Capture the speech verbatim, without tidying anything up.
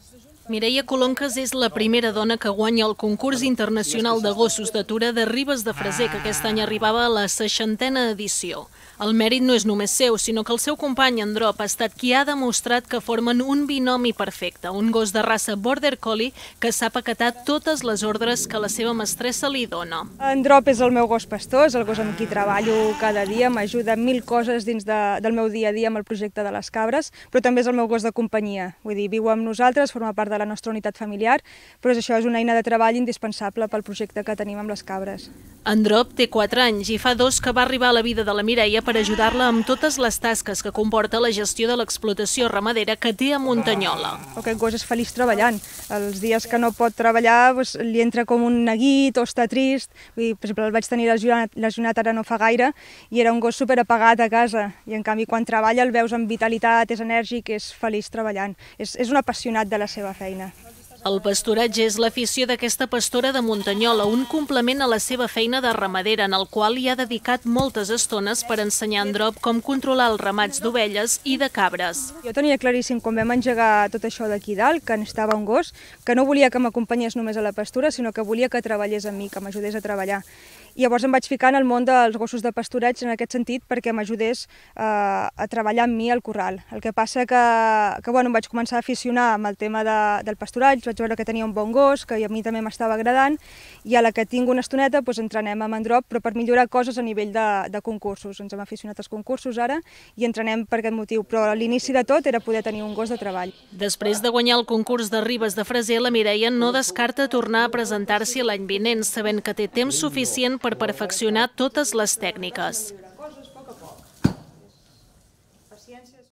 Mireia Colonques és la primera dona que guanya el concurs internacional de gossos d'atura de Ribes de Freser, que aquest any arribava a la seixantena edició. El mèrit no és només seu, sinó que el seu company Androp ha estat qui ha demostrat que formen un binomi perfecte, un gos de raça Border Collie que sap acatar totes les ordres que la seva mestressa li dona. Androp és el meu gos pastor, és el gos amb qui treballo cada dia, m'ajuda en mil coses dins de, del meu dia a dia amb el projecte de les cabres, però també és el meu gos de companyia, vull dir, viu amb nosaltres, forma part de la nostra unitat familiar, però això és una eina de treball indispensable pel projecte que tenim amb les cabres. Androp té quatre anys i fa dos que va arribar a la vida de la Mireia per ajudar-la amb totes les tasques que comporta la gestió de l'explotació ramadera que té a Muntanyola. Aquest gos és feliç treballant. Els dies que no pot treballar doncs, li entra com un neguit o està trist. Vull dir, per exemple, el vaig tenir lesionat, lesionat ara no fa gaire i era un gos super apagat a casa. I en canvi quan treballa el veus amb vitalitat, és enèrgic, és feliç treballant. És, és un apassionat de la seva feina. El pasturatge és l'afició d'aquesta pastora de Muntanyola, un complement a la seva feina de ramadera, en el qual hi ha dedicat moltes estones per ensenyar a Androp com controlar els ramats d'ovelles i de cabres. Jo tenia claríssim quan vam engegar tot això d'aquí dalt, que necessitava un gos, que no volia que m'acompanyés només a la pastura, sinó que volia que treballés amb mi, que m'ajudés a treballar. I llavors em vaig ficar en el món dels gossos de pastureig en aquest sentit perquè m'ajudés eh, a treballar amb mi al corral. El que passa que, que bueno, em vaig començar a aficionar amb el tema de, del pasturatge, vaig veure que tenia un bon gos, que a mi també m'estava agradant, i a la que tinc una estoneta doncs, entrenem amb Androp, però per millorar coses a nivell de, de concursos. Ens hem aficionat als concursos ara i entrenem per aquest motiu, però l'inici de tot era poder tenir un gos de treball. Després de guanyar el concurs de Ribes de Freser, la Mireia no descarta tornar a presentar-s'hi l'any vinent, sabent que té temps suficient per perfeccionar totes les tècniques.